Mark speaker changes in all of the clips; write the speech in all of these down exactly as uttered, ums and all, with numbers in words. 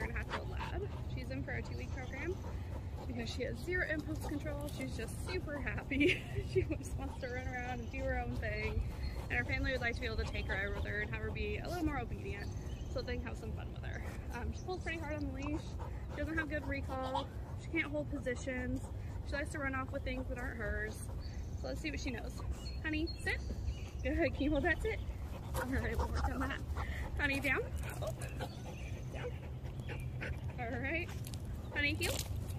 Speaker 1: year and a half old lab. She's in for a two week program because she has zero impulse control. She's just super happy. She just wants to run around and do her own thing. And her family would like to be able to take her out with her and have her be a little more obedient so they can have some fun with her. Um, she pulls pretty hard on the leash. She doesn't have good recall. She can't hold positions. She likes to run off with things that aren't hers. So let's see what she knows. Honey, sit. Good. Can you hold that sit? All right, we'll work on that. Honey, down. Oh. Down. All right. Honey, heel.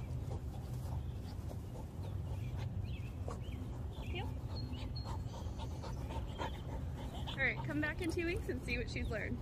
Speaker 1: Heel. All right, come back in two weeks and see what she's learned.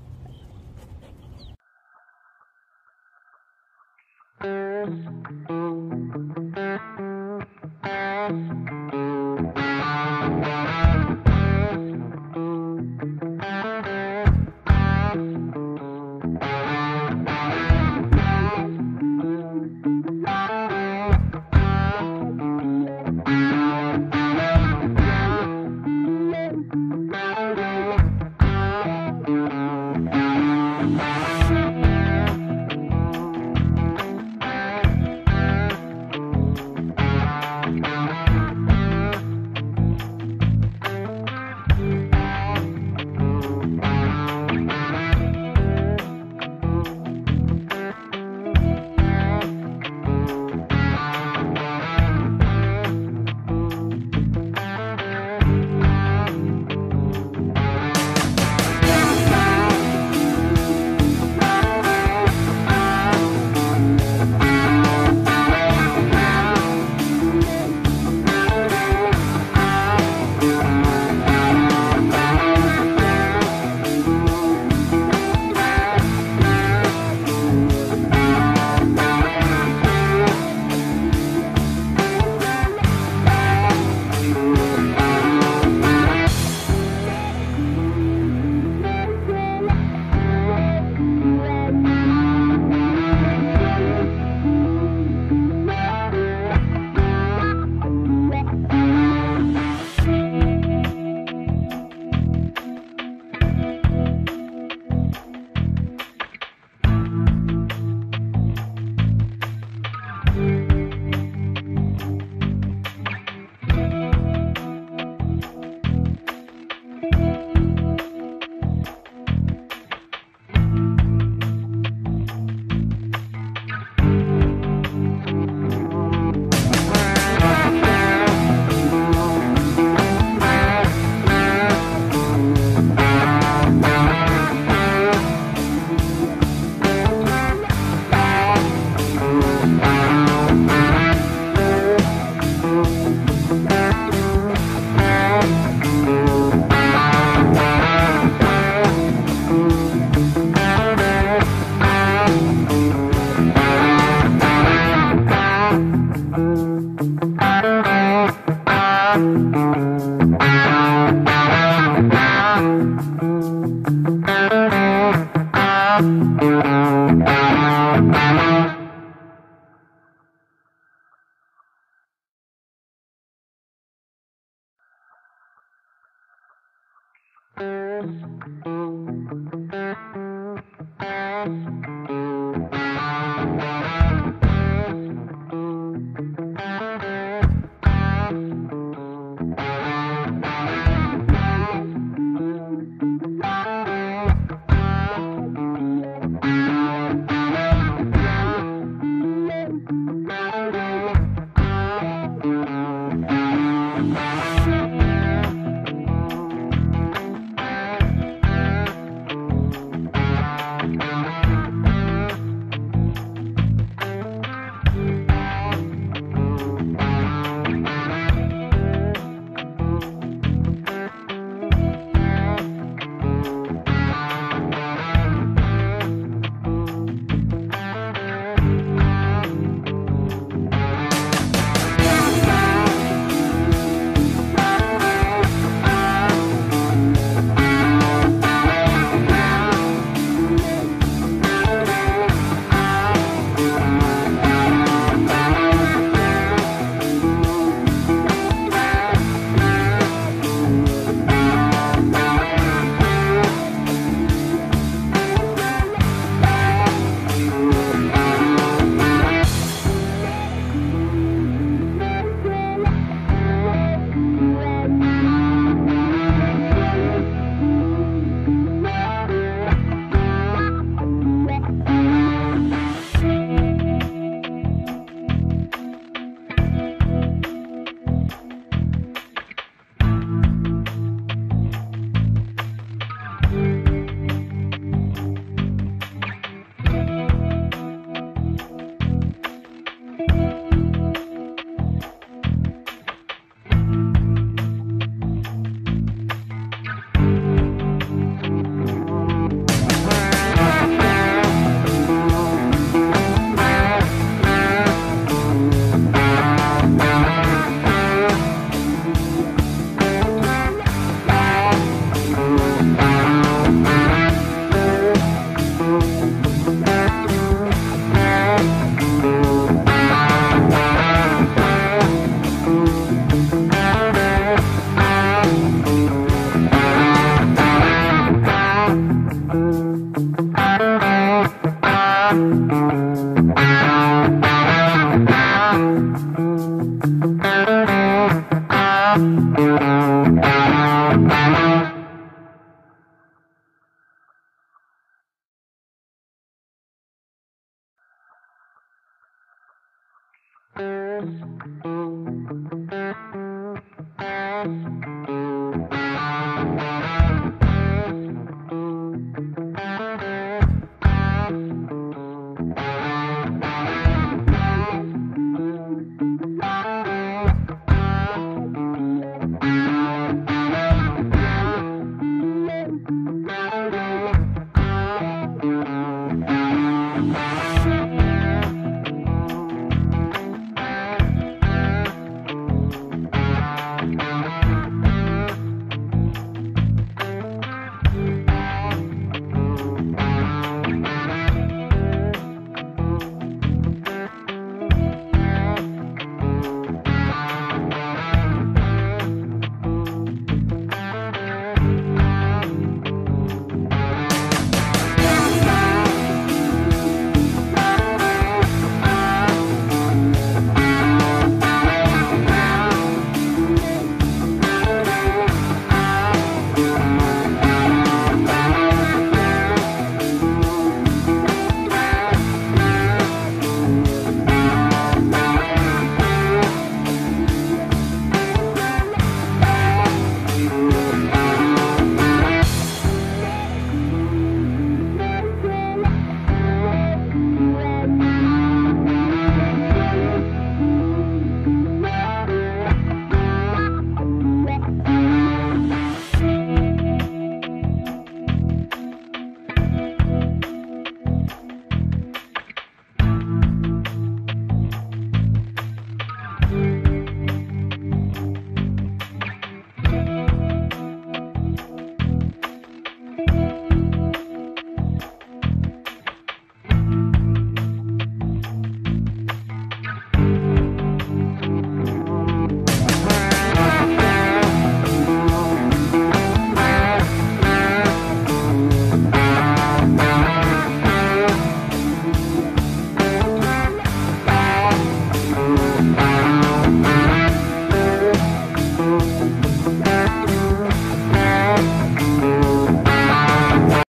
Speaker 2: Thank you.